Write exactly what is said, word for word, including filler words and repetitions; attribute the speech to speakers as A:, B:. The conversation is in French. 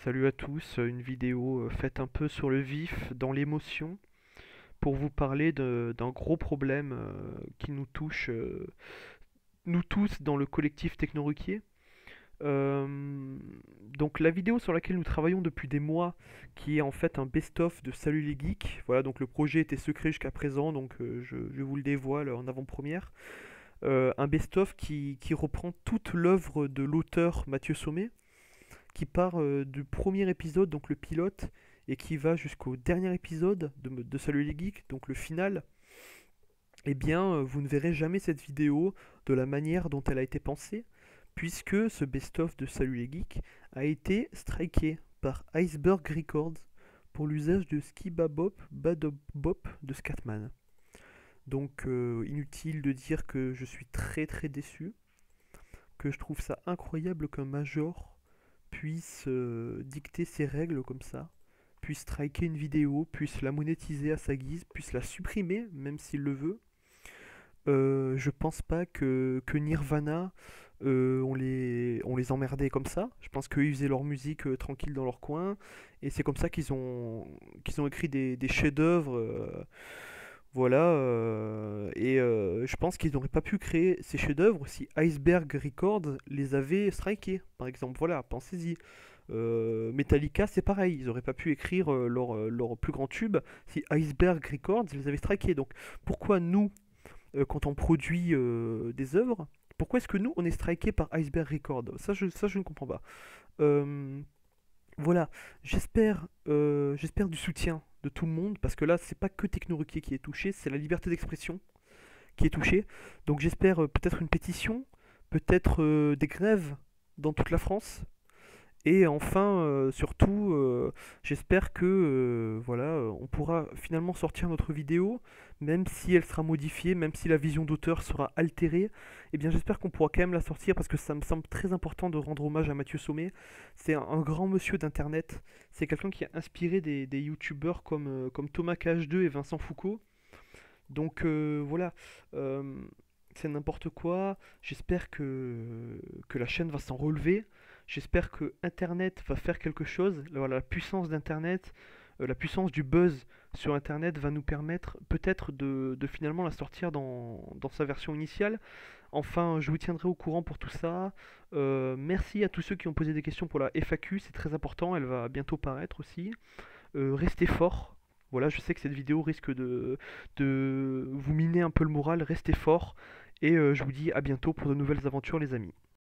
A: Salut à tous, une vidéo euh, faite un peu sur le vif, dans l'émotion, pour vous parler de- d'un gros problème euh, qui nous touche, euh, nous tous, dans le collectif Technoruquier. Euh, donc la vidéo sur laquelle nous travaillons depuis des mois, qui est en fait un best-of de Salut les Geeks. Voilà, donc le projet était secret jusqu'à présent, donc euh, je, je vous le dévoile en avant-première. Euh, un best-of qui, qui reprend toute l'œuvre de l'auteur Mathieu Sommet, qui part euh, du premier épisode, donc le pilote, et qui va jusqu'au dernier épisode de, de Salut les Geeks, donc le final. Eh bien, euh, vous ne verrez jamais cette vidéo de la manière dont elle a été pensée, puisque ce best-of de Salut les Geeks a été striké par Iceberg Records pour l'usage de Ski Babop Badob Bop de Scatman. Donc, euh, inutile de dire que je suis très très déçu, que je trouve ça incroyable qu'un major puisse euh, dicter ses règles comme ça, puisse striker une vidéo, puisse la monétiser à sa guise, puisse la supprimer, même s'il le veut. Euh, je pense pas que, que Nirvana, euh, on, les, on les emmerdait comme ça. Je pense qu'ils faisaient leur musique euh, tranquille dans leur coin. Et c'est comme ça qu'ils ont, qu'ils ont écrit des, des chefs-d'œuvre. Euh, voilà. Euh, et euh, je pense qu'ils n'auraient pas pu créer ces chefs-d'œuvre si Iceberg Records les avait strikés. Par exemple, voilà, pensez-y. Euh, Metallica, c'est pareil, ils n'auraient pas pu écrire euh, leur, euh, leur plus grand tube si Iceberg Records les avait strikés. Donc pourquoi nous, euh, quand on produit euh, des œuvres, pourquoi est-ce que nous, on est striké par Iceberg Records? Ça je, ça, je ne comprends pas. Euh, voilà, j'espère euh, j'espère du soutien de tout le monde, parce que là, c'est pas que Technoruquier qui est touché, c'est la liberté d'expression qui est touchée. Donc j'espère euh, peut-être une pétition, peut-être euh, des grèves dans toute la France. Et enfin, euh, surtout, euh, j'espère que euh, voilà, euh, on pourra finalement sortir notre vidéo, même si elle sera modifiée, même si la vision d'auteur sera altérée. Eh bien, j'espère qu'on pourra quand même la sortir, parce que ça me semble très important de rendre hommage à Mathieu Sommet. C'est un, un grand monsieur d'Internet. C'est quelqu'un qui a inspiré des, des youtubeurs comme, euh, comme Thomas K H deux et Vincent Foucault. Donc euh, voilà, euh, c'est n'importe quoi. J'espère que, que la chaîne va s'en relever. J'espère que Internet va faire quelque chose. Voilà, la puissance d'Internet, euh, la puissance du buzz sur Internet va nous permettre peut-être de, de finalement la sortir dans, dans sa version initiale. Enfin, je vous tiendrai au courant pour tout ça. Euh, merci à tous ceux qui ont posé des questions pour la F A Q, c'est très important, elle va bientôt paraître aussi. Euh, restez fort. Voilà, je sais que cette vidéo risque de, de vous miner un peu le moral. Restez fort. Et euh, je vous dis à bientôt pour de nouvelles aventures, les amis.